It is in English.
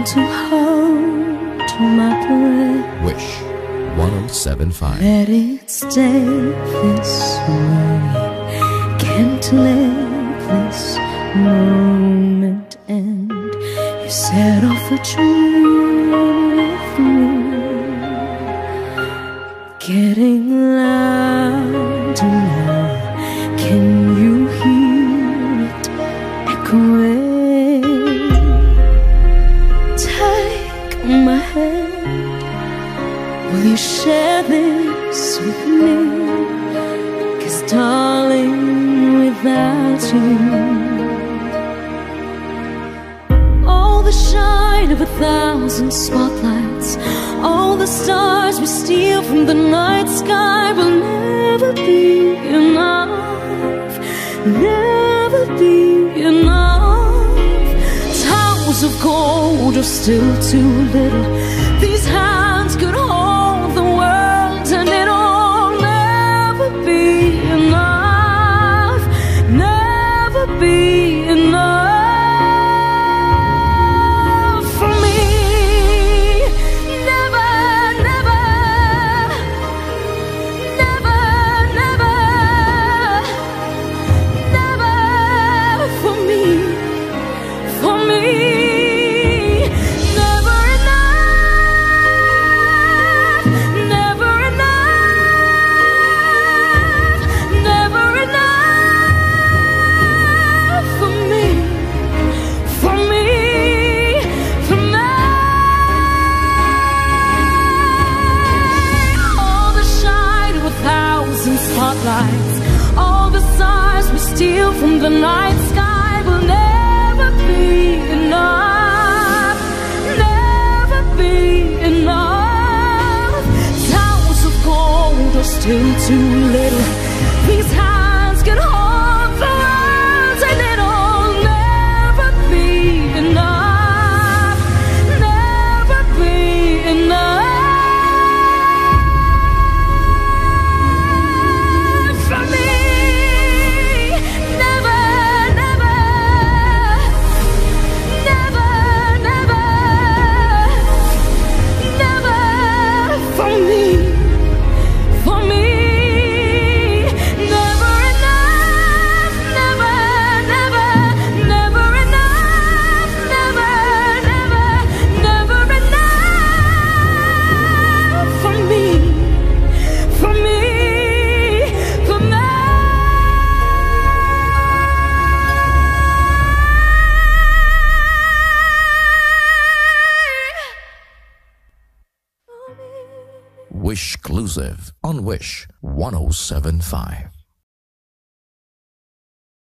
to hold my breath. Wish 1075. Let it stay this way. Can't let this moment end. You set off a dream with me, getting louder now. Can you hear it echoing? Take my hand. Will you share this with me? 'Cause darling, without you, all the shine of 1,000 spotlights, all the stars we steal from the night sky will never be enough, never be enough. Towers of gold are still too little. These hands could hold the world, and it'll never be enough, never be enough for me. Never, never, never, never, never for me, for me. Never enough, never enough, never enough for me, for me, for me. All the shine of 1,000 spotlights, all the stars we steal from the night sky will never be enough, never be enough. Towers of gold are still too little. These hands can hold the world, and it'll never be enough, never be enough for me. Never, never, never, never, never for me, for me. Never enough, never, never, never enough, never, never, never enough for me, for me, for me. Wish exclusive on Wish 1075.